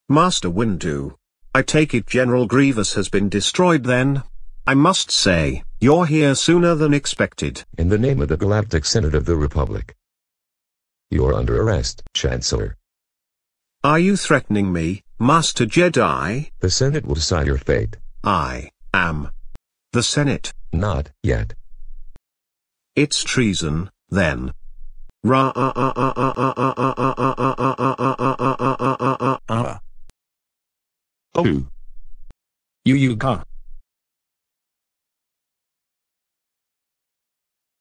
Master Windu. I take it General Grievous has been destroyed then? I must say, you're here sooner than expected. In the name of the Galactic Senate of the Republic. You're under arrest, Chancellor. Are you threatening me, Master Jedi? The Senate will decide your fate. I am the Senate. Not yet. It's treason, then. Oh. You ka.